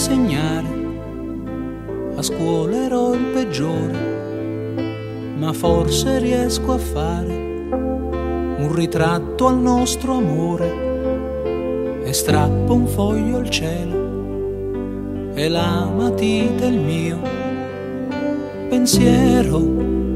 insegnare, a scuola ero il peggiore, ma forse riesco a fare un ritratto al nostro amore e strappo un foglio al cielo e la matita il mio pensiero.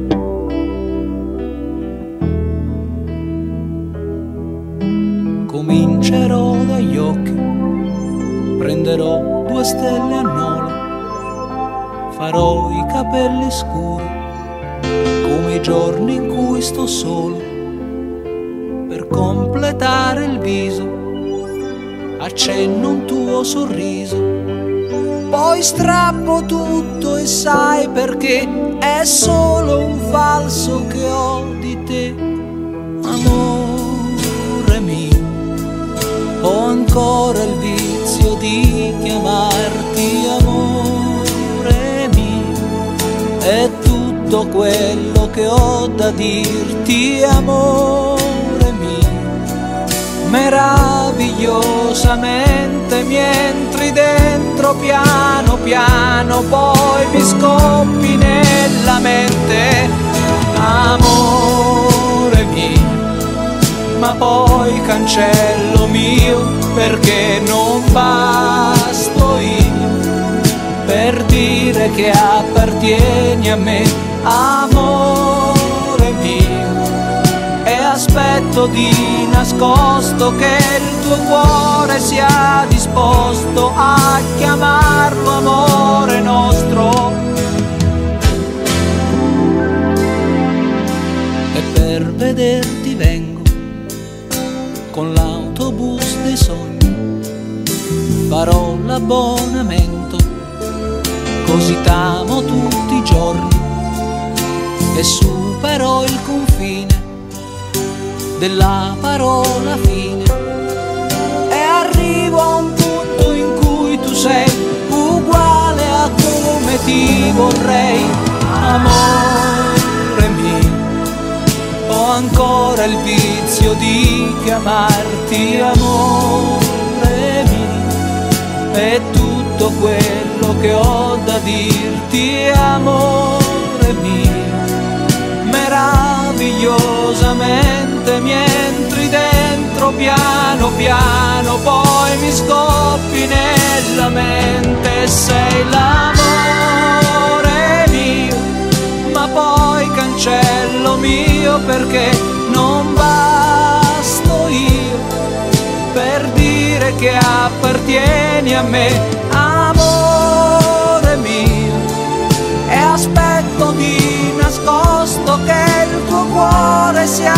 Comincerò dagli occhi, prenderò 2 stelle a nola, farò i capelli scuri come i giorni in cui sto solo. Per completare il viso accenno un tuo sorriso, poi strappo tutto e sai perché è solo un falso che ho di te. Amore mio, ho ancora il vizio di chiamarti amore mio, è tutto quello che ho da dirti, amore mio. Meravigliosamente mi entri dentro piano piano, poi mi scoppi nella mente, amore mio. Ma poi cancello mio, perché non basto io per dire che appartieni a me, amore mio. E aspetto di nascosto che il tuo cuore sia disposto a chiamarlo amore nostro. E per vederti vengo con l'autobus dei sogni, farò l'abbonamento, così t'amo tutti i giorni e supero il confine della parola fine e arrivo a un punto in cui tu sei uguale a come ti vorrei, amore mio. Ho ancora il vizio di chiamarti amore mio, è tutto quello che ho da dirti, amore mio. Meravigliosamente mi entri dentro piano piano, poi mi scoppi nella mente, sei l'amore mio. Ma poi cancello mio, perché non basto io per dire che appartieni a me, amore mio. E aspetto di nascosto che il tuo cuore sia